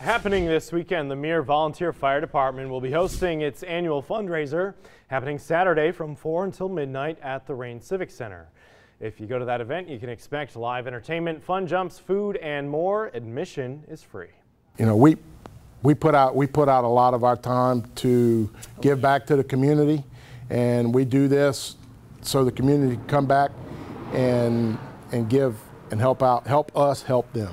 Happening this weekend, the Mire Volunteer Fire Department will be hosting its annual fundraiser happening Saturday from 4 until midnight at the Rain Civic Center. If you go to that event, you can expect live entertainment, fun jumps, food, and more. Admission is free. You know, we put out a lot of our time to give back to the community, and we do this so the community can come back and give and help us help them.